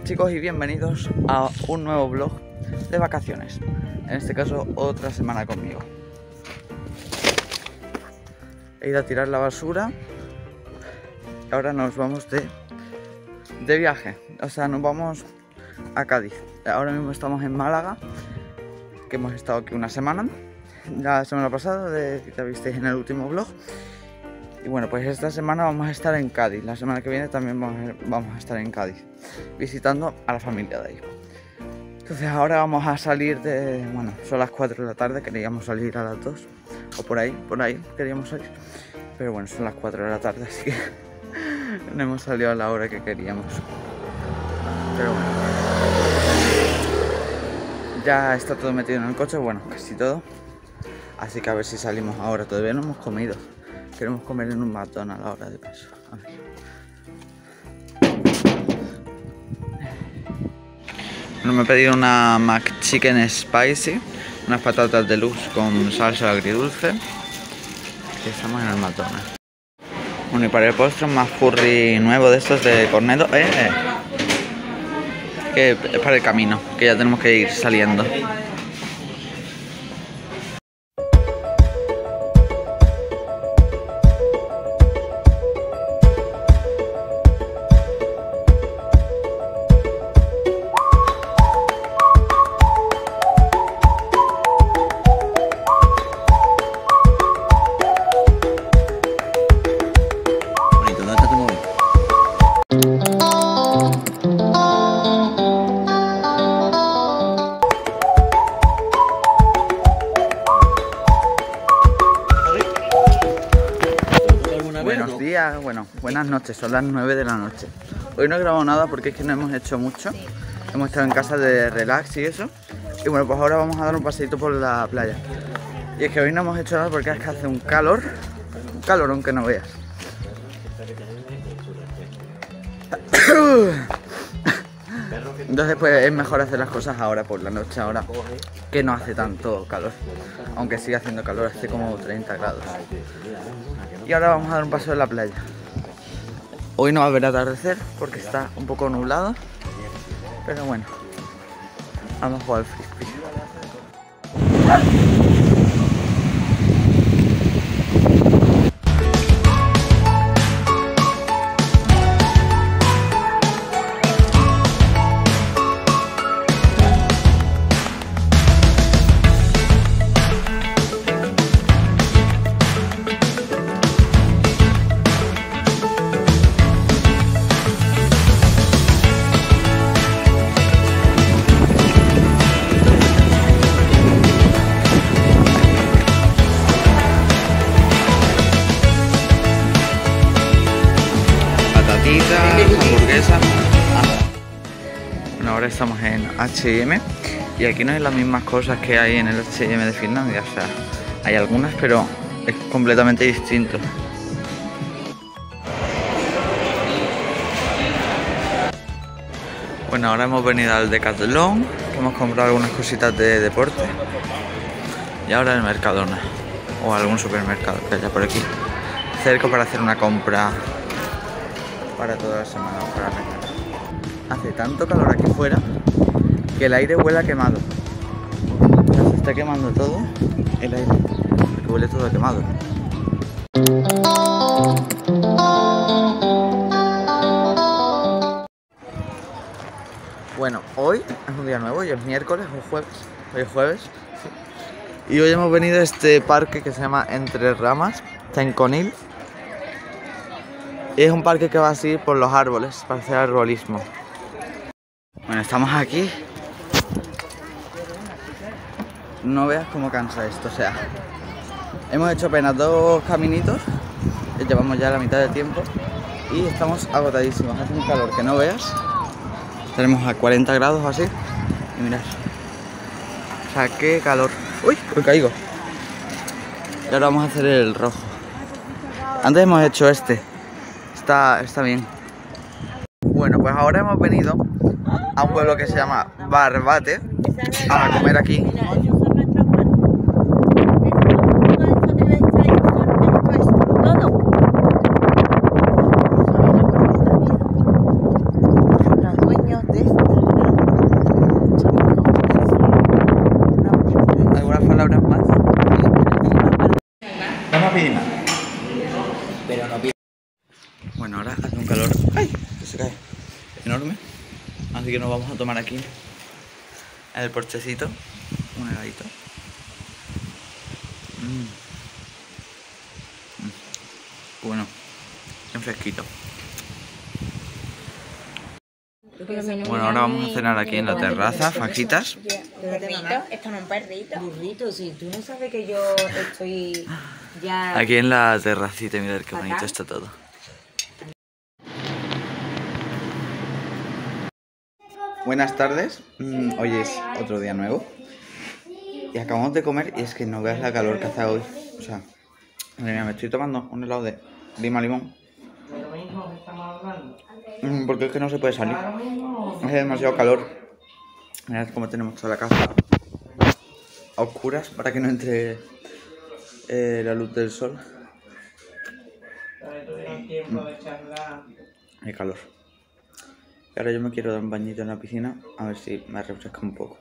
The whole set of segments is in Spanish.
chicos y bienvenidos a un nuevo vlog de vacaciones. En este caso otra semana conmigo. He ido a tirar la basura y ahora nos vamos de viaje. O sea, nos vamos a Cádiz. Ahora mismo estamos en Málaga, que hemos estado aquí una semana. La semana pasada, ya visteis en el último vlog. Y bueno, pues esta semana vamos a estar en Cádiz. La semana que viene también vamos a estar en Cádiz, visitando a la familia de ahí. Entonces ahora vamos a salir bueno, son las 4 de la tarde, queríamos salir a las 2. O por ahí queríamos salir. Pero bueno, son las 4 de la tarde, así que no hemos salido a la hora que queríamos. Pero bueno, ya está todo metido en el coche, bueno, casi todo. Así que a ver si salimos ahora. Todavía no hemos comido. Queremos comer en un McDonald's ahora de paso. A ver. Bueno, me he pedido una McChicken Spicy, unas patatas deluxe con salsa agridulce. Y estamos en el McDonald's. Bueno, y para el postre un McFlurry nuevo de estos de corneto. Que es para el camino, que ya tenemos que ir saliendo. Buenos días, bueno, buenas noches, son las 9 de la noche. Hoy no he grabado nada porque es que no hemos hecho mucho. Hemos estado en casa de relax y eso. Y bueno, pues ahora vamos a dar un paseito por la playa. Y es que hoy no hemos hecho nada porque es que hace un calorón que no veas. Entonces pues es mejor hacer las cosas ahora por la noche, ahora que no hace tanto calor. Aunque sigue haciendo calor, hace como 30 grados. Y ahora vamos a dar un paseo en la playa. Hoy no va a haber atardecer porque está un poco nublado. Pero bueno, vamos a jugar al frisbee. Hamburguesa. Bueno, ahora estamos en H&M y aquí no hay las mismas cosas que hay en el H&M de Finlandia. O sea, hay algunas, pero es completamente distinto. Bueno, ahora hemos venido al Decathlon, que hemos comprado algunas cositas de deporte. Y ahora el Mercadona, o algún supermercado que haya por aquí cerca para hacer una compra para toda la semana, para mañana. Hace tanto calor aquí fuera que el aire huele a quemado. O sea, se está quemando todo el aire, porque huele todo a quemado. Bueno, hoy es un día nuevo, hoy es miércoles o jueves. Hoy es jueves, sí. Y hoy hemos venido a este parque que se llama Entre Ramas, está en Conil. Y es un parque que va así por los árboles, para hacer arbolismo. Bueno, estamos aquí. No veas cómo cansa esto, o sea, hemos hecho apenas 2 caminitos, llevamos ya la mitad del tiempo y estamos agotadísimos. Hace un calor que no veas. Tenemos a 40 grados o así. Y mirad. O sea, qué calor. ¡Uy! Me caigo. Y ahora vamos a hacer el rojo. Antes hemos hecho este. Está bien. Bueno, pues ahora hemos venido a un pueblo que se llama Barbate a comer aquí. de habrá más. Vamos a pedir más. Pero no pide. Bueno, ahora hace un calor. ¡Ay! Que se cae. Enorme. Así que nos vamos a tomar aquí en el porchecito un heladito. Bueno, bien fresquito. Bueno, ahora vamos a cenar aquí en la terraza, fajitas. Burrito, esto no es un perrito. Burrito, si tú no sabes que yo estoy ya... Aquí en la terracita, mirad qué bonito está todo. Buenas tardes, hoy es otro día nuevo y acabamos de comer y es que no veas la calor que hace hoy. O sea, madre mía, me estoy tomando un helado de lima limón porque es que no se puede salir, hace demasiado calor. Mirad cómo tenemos toda la casa a oscuras para que no entre la luz del sol. Hay calor. Y ahora yo me quiero dar un bañito en la piscina a ver si me refresca un poco.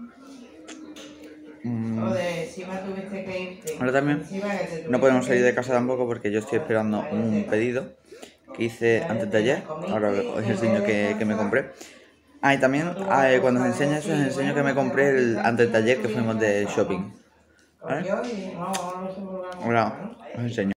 Ahora también no podemos salir de casa tampoco porque yo estoy esperando un pedido que hice antes de ayer. Ahora os enseño que me compré. Ah, y también cuando os enseño eso, os enseño que me compré antes de ayer que fuimos de shopping. ¿Vale? Ahora os enseño.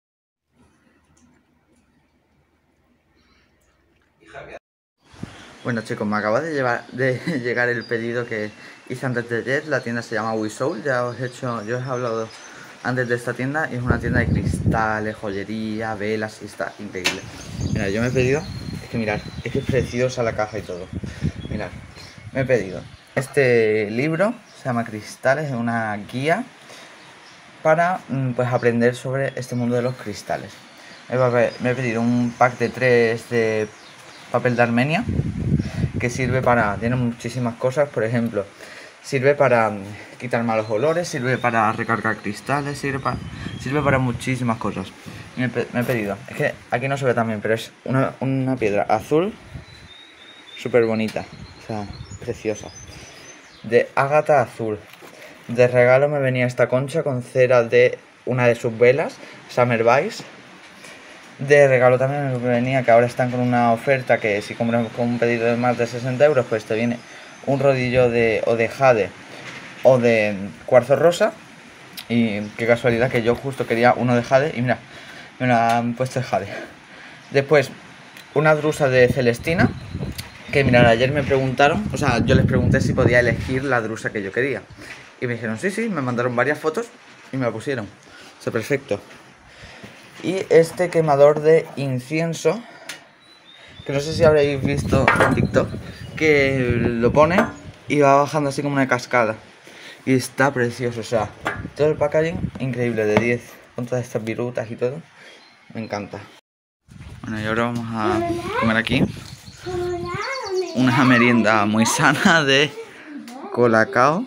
Bueno chicos, me acaba de llegar el pedido que hice antes de ayer. La tienda se llama WeSoul, yo os he hablado antes de esta tienda y es una tienda de cristales, joyería, velas y está increíble. Mirad, yo me he pedido, es que mirad, es que es preciosa la caja y todo. Mirad, me he pedido este libro, se llama Cristales, es una guía para pues aprender sobre este mundo de los cristales. Me he pedido un pack de 3 de papel de Armenia que sirve para, tiene muchísimas cosas, por ejemplo, sirve para quitar malos olores, sirve para recargar cristales, sirve para muchísimas cosas. Me he pedido, es que aquí no se ve también, pero es una piedra azul súper bonita, o sea, preciosa, de ágata azul. De regalo me venía esta concha con cera de una de sus velas, Summer Vice. De regalo también me venía, que ahora están con una oferta que si compras con un pedido de más de 60 euros, pues te viene un rodillo o de jade o de cuarzo rosa. Y qué casualidad que yo justo quería uno de jade y mira, me lo han puesto de jade. Después, una drusa de celestina, que mirad, ayer me preguntaron, o sea, yo les pregunté si podía elegir la drusa que yo quería. Y me dijeron, sí, me mandaron varias fotos y me la pusieron. O sea, perfecto. Y este quemador de incienso, que no sé si habréis visto en TikTok, que lo pone y va bajando así como una cascada. Y está precioso, o sea, todo el packaging increíble, de 10, con todas estas virutas y todo. Me encanta. Bueno, y ahora vamos a comer aquí una merienda muy sana de colacao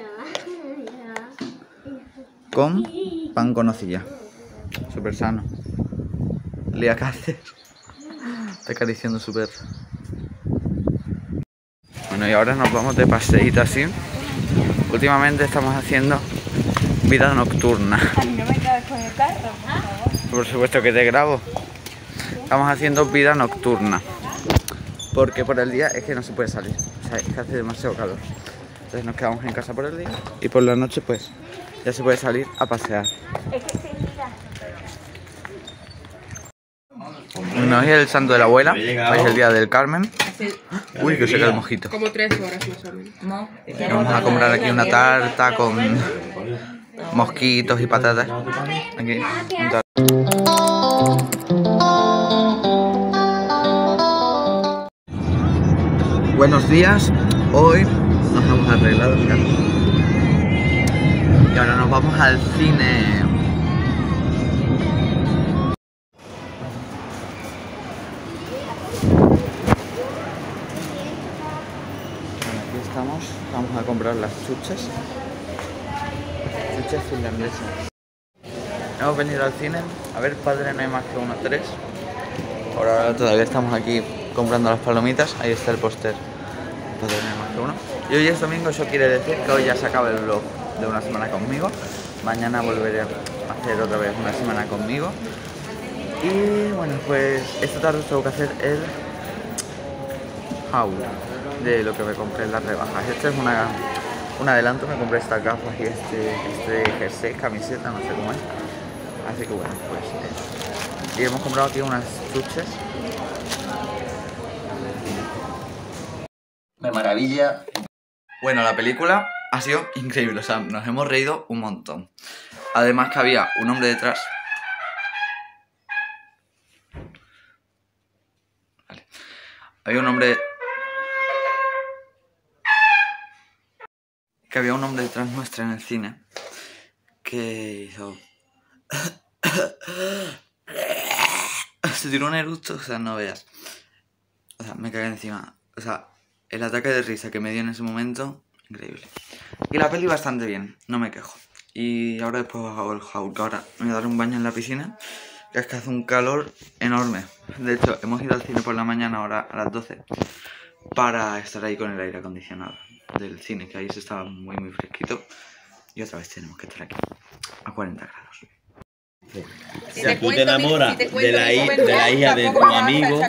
con pan con nocilla. Súper sano. Lía Cáceres está acariciando súper. Bueno, y ahora nos vamos de paseíto así. Últimamente estamos haciendo vida nocturna. No me caes con el carro, por favor. Por supuesto que te grabo. Estamos haciendo vida nocturna. Porque por el día es que no se puede salir. O sea, es que hace demasiado calor. Entonces nos quedamos en casa por el día. Y por la noche pues ya se puede salir a pasear. Es que sí, mira. No es el santo de la abuela, es el día del Carmen. Uy, que se cae el mojito. Como 3 horas más o menos. No, Vamos a comprar aquí una tarta con mosquitos y patatas. Aquí. Buenos días, hoy nos hemos arreglado, mirad. Y ahora nos vamos al cine. Vamos a comprar las chuches finlandesas. Hemos venido al cine a ver Padre no hay más que uno 3. Por ahora todavía estamos aquí comprando las palomitas. Ahí está el póster Padre no hay más que uno. Y hoy es domingo, eso quiere decir que hoy ya se acaba el vlog. de una semana conmigo. Mañana volveré a hacer otra vez una semana conmigo. Y bueno, pues esta tarde tengo que hacer el haul de lo que me compré en las rebajas. Este es un adelanto, me compré estas gafas y este jersey, camiseta, no sé cómo es. Así que bueno, pues y hemos comprado aquí unas chuches. Me maravilla. Bueno, la película ha sido increíble, o sea, nos hemos reído un montón. Además que había un hombre detrás. Vale. Había un hombre... Que había un hombre detrás nuestra en el cine que hizo... Se tiró un eructo, o sea, no veas. O sea, me cagué encima. O sea, el ataque de risa que me dio en ese momento, increíble. Y la peli bastante bien, no me quejo. Y ahora después hago el haul, que ahora me voy a dar un baño en la piscina, que es que hace un calor enorme. De hecho, hemos ido al cine por la mañana, ahora a las 12, para estar ahí con el aire acondicionado del cine, que ahí se estaba muy fresquito. Y otra vez tenemos que estar aquí, a 40 grados. Si tú te enamoras de la hija de tu amigo.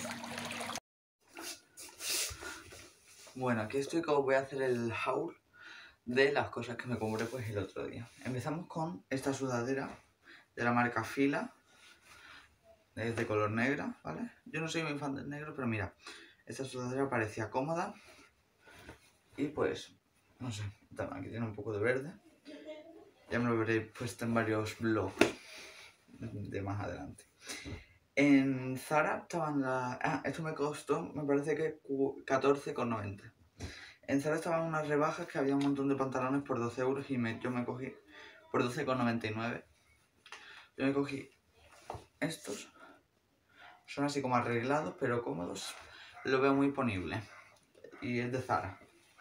Bueno, aquí estoy que os voy a hacer el haul de las cosas que me compré pues el otro día. Empezamos con esta sudadera de la marca Fila. Es de color negra, ¿vale? Yo no soy muy fan del negro, pero mira, esta sudadera parecía cómoda. Y pues, no sé, aquí tiene un poco de verde. Ya me lo veréis puesto en varios vlogs de más adelante. En Zara estaban las... esto me costó, me parece que 14,90. En Zara estaban unas rebajas que había un montón de pantalones por 12 euros y yo me cogí por 12,99. Yo me cogí estos. Son así como arreglados, pero cómodos. Lo veo muy ponible. Y es de Zara.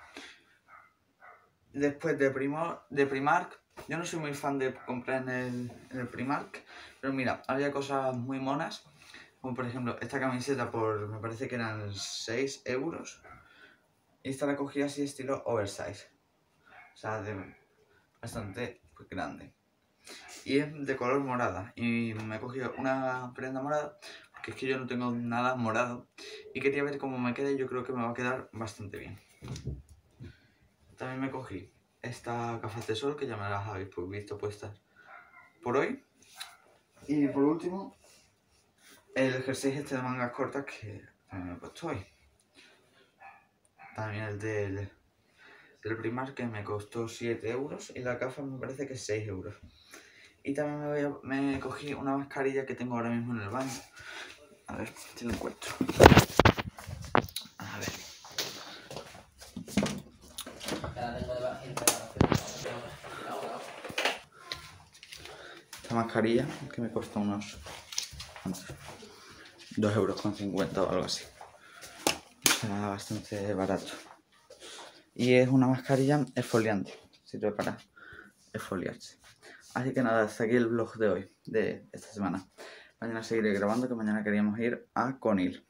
Después de Primark. Yo no soy muy fan de comprar en el Primark. Pero mira, había cosas muy monas. Como por ejemplo esta camiseta por, me parece que eran 6 euros. Y esta la cogí así estilo oversize. O sea, bastante pues, grande. Y es de color morada. Y me he cogido una prenda morada. Porque es que yo no tengo nada morado. Y quería ver cómo me queda y yo creo que me va a quedar bastante bien. También me cogí esta gafas de sol que ya me las habéis visto puestas por hoy. Y por último, el jersey este de mangas cortas que también me he puesto hoy. También el del Primark que me costó 7 euros y la gafa me parece que 6 euros. Y también me cogí una mascarilla que tengo ahora mismo en el baño. A ver si lo encuentro. A ver. Esta mascarilla que me costó unos 2,50 € o algo así. Está bastante barato. Y es una mascarilla exfoliante. Sirve para exfoliarse. Así que nada, hasta aquí el vlog de hoy, de esta semana. Mañana seguiré grabando, que mañana queríamos ir a Conil.